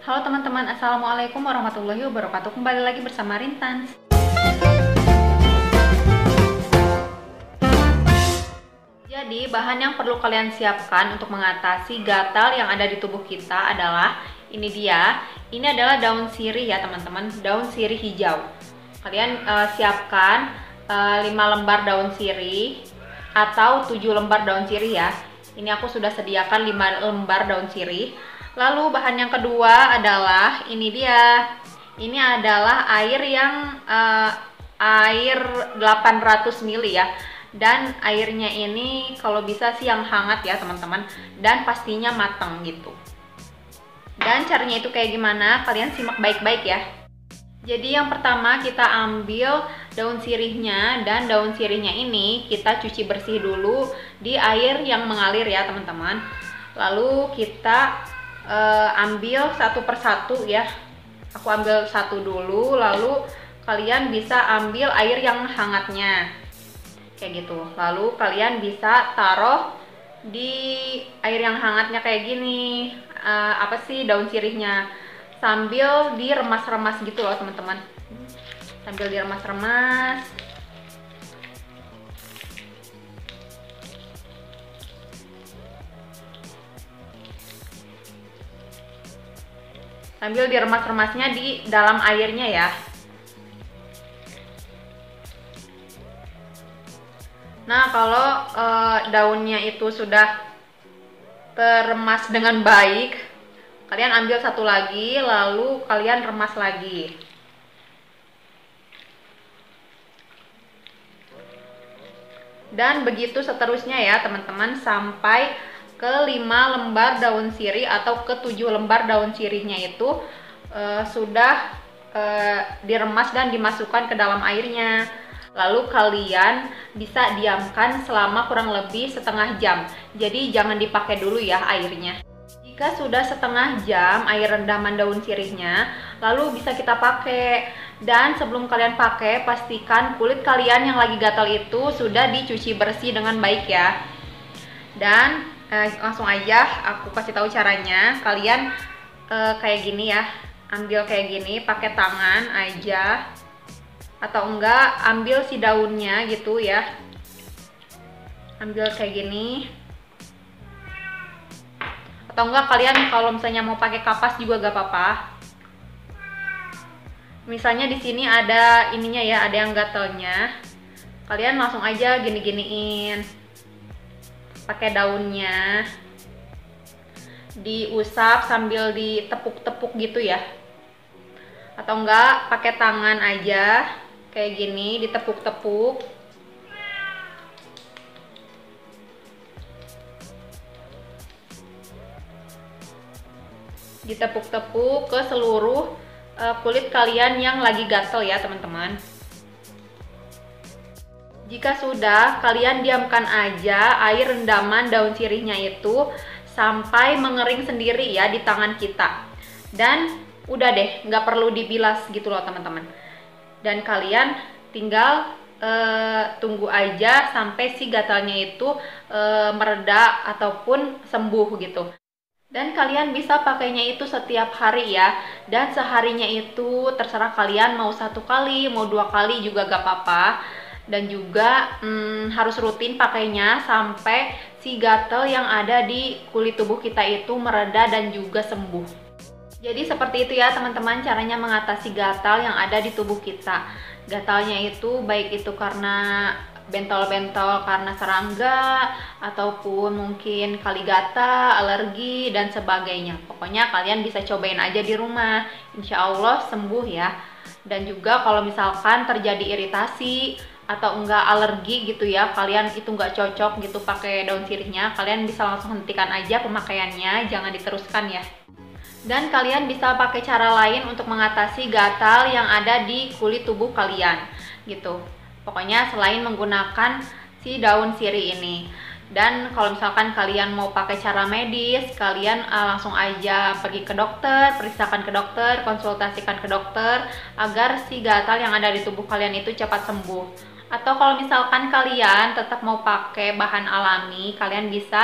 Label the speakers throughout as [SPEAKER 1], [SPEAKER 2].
[SPEAKER 1] Halo teman-teman, Assalamualaikum warahmatullahi wabarakatuh. Kembali lagi bersama Rintans. Jadi, bahan yang perlu kalian siapkan untuk mengatasi gatal yang ada di tubuh kita adalah ini dia. Ini adalah daun sirih ya teman-teman, daun sirih hijau. Kalian siapkan 5 lembar daun sirih atau 7 lembar daun sirih ya. Ini aku sudah sediakan 5 lembar daun sirih. Lalu bahan yang kedua adalah ini dia. Ini adalah air yang air 800 ml ya. Dan airnya ini kalau bisa sih yang hangat ya teman-teman, dan pastinya matang gitu. Dan caranya itu kayak gimana? Kalian simak baik-baik ya. Jadi yang pertama kita ambil daun sirihnya, dan daun sirihnya ini kita cuci bersih dulu di air yang mengalir ya teman-teman. Lalu kita ambil satu persatu ya. Aku ambil satu dulu, lalu kalian bisa ambil air yang hangatnya kayak gitu. Lalu kalian bisa taruh di air yang hangatnya kayak gini, daun sirihnya, sambil diremas-remas gitu loh teman-teman, sambil diremas-remas. Sambil diremas-remasnya di dalam airnya ya. Nah, kalau daunnya itu sudah teremas dengan baik, kalian ambil satu lagi, lalu kalian remas lagi. Dan begitu seterusnya ya teman-teman, sampai ke 5 lembar daun sirih atau ke 7 lembar daun sirihnya itu sudah diremas dan dimasukkan ke dalam airnya. Lalu kalian bisa diamkan selama kurang lebih setengah jam. Jadi jangan dipakai dulu ya airnya. Jika sudah setengah jam air rendaman daun sirihnya, lalu bisa kita pakai. Dan sebelum kalian pakai, pastikan kulit kalian yang lagi gatal itu sudah dicuci bersih dengan baik ya. Dan langsung aja aku kasih tahu caranya. Kalian kayak gini ya, ambil kayak gini pakai tangan aja, atau enggak ambil si daunnya gitu ya, ambil kayak gini. Atau enggak kalian kalau misalnya mau pakai kapas juga gak apa-apa. Misalnya di sini ada ininya ya, ada yang gatalnya, kalian langsung aja gini-giniin pakai daunnya, diusap sambil ditepuk-tepuk gitu ya. Atau enggak pakai tangan aja kayak gini, ditepuk-tepuk. Ditepuk-tepuk ke seluruh kulit kalian yang lagi gatel ya teman-teman. Jika sudah, kalian diamkan aja air rendaman daun sirihnya itu sampai mengering sendiri ya di tangan kita. Dan udah deh, nggak perlu dibilas gitu loh teman-teman. Dan kalian tinggal tunggu aja sampai si gatalnya itu mereda ataupun sembuh gitu. Dan kalian bisa pakainya itu setiap hari ya. Dan seharinya itu terserah kalian mau 1 kali, mau 2 kali juga gak apa-apa. Dan juga harus rutin pakainya sampai si gatal yang ada di kulit tubuh kita itu mereda dan juga sembuh. Jadi seperti itu ya teman-teman caranya mengatasi gatal yang ada di tubuh kita. Gatalnya itu baik itu karena bentol-bentol karena serangga, ataupun mungkin kaligata, alergi, dan sebagainya. Pokoknya kalian bisa cobain aja di rumah, insya Allah sembuh ya. Dan juga kalau misalkan terjadi iritasi atau enggak alergi gitu ya, kalian itu enggak cocok gitu pakai daun sirihnya, kalian bisa langsung hentikan aja pemakaiannya, jangan diteruskan ya. Dan kalian bisa pakai cara lain untuk mengatasi gatal yang ada di kulit tubuh kalian gitu. Pokoknya selain menggunakan si daun sirih ini. Dan kalau misalkan kalian mau pakai cara medis, kalian langsung aja pergi ke dokter, periksakan ke dokter, konsultasikan ke dokter agar si gatal yang ada di tubuh kalian itu cepat sembuh. Atau kalau misalkan kalian tetap mau pakai bahan alami, kalian bisa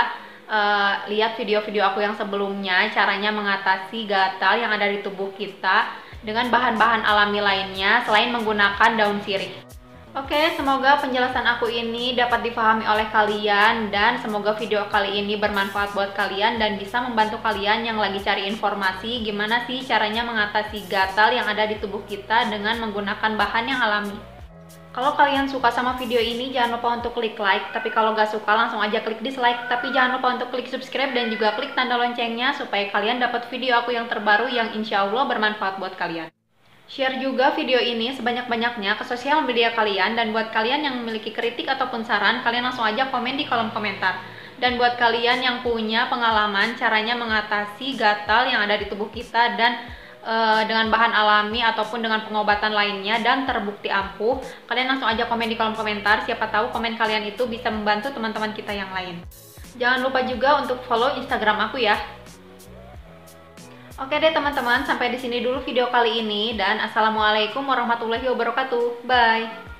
[SPEAKER 1] lihat video-video aku yang sebelumnya, caranya mengatasi gatal yang ada di tubuh kita dengan bahan-bahan alami lainnya selain menggunakan daun sirih. Oke, semoga penjelasan aku ini dapat dipahami oleh kalian dan semoga video kali ini bermanfaat buat kalian dan bisa membantu kalian yang lagi cari informasi gimana sih caranya mengatasi gatal yang ada di tubuh kita dengan menggunakan bahan yang alami. Kalau kalian suka sama video ini, jangan lupa untuk klik like, tapi kalau gak suka langsung aja klik dislike, tapi jangan lupa untuk klik subscribe dan juga klik tanda loncengnya supaya kalian dapat video aku yang terbaru yang insya Allah bermanfaat buat kalian. Share juga video ini sebanyak-banyaknya ke sosial media kalian, dan buat kalian yang memiliki kritik ataupun saran, kalian langsung aja komen di kolom komentar. Dan buat kalian yang punya pengalaman caranya mengatasi gatal yang ada di tubuh kita dan dengan bahan alami ataupun dengan pengobatan lainnya dan terbukti ampuh, kalian langsung aja komen di kolom komentar, siapa tahu komen kalian itu bisa membantu teman-teman kita yang lain. Jangan lupa juga untuk follow Instagram aku ya. Oke deh teman-teman, sampai di sini dulu video kali ini dan assalamualaikum warahmatullahi wabarakatuh. Bye.